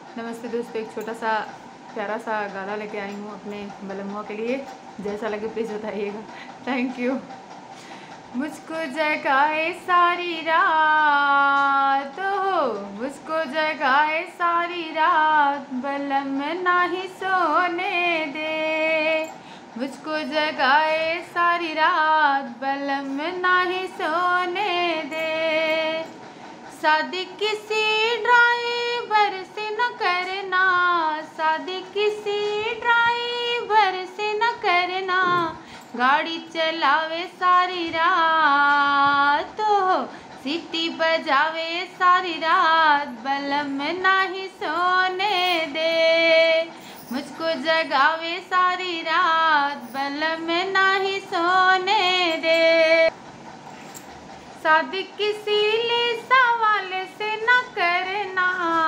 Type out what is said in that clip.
नमस्ते दोस्तों, एक छोटा सा प्यारा सा गाना लेके आई हूँ अपने बलमुआ के लिए। जैसा लगे प्लीज़ बताइएगा। Thank you. मुझको जगाए सारी रात हो, मुझको जगाए सारी रात, बलम नाही सोने दे। मुझको जगाए सारी रात, बलम नाही सोने दे। शादी किसी ड्राइवर से न करना, शादी किसी ड्राइवर से न करना, गाड़ी चलावे सारी रात हो, सीटी बजावे सारी रात, बलम नाही सोने दे। मुझको जगावे सारी रात, बलम नाही सोने दे। शादी किसी ले सवाल से न करना,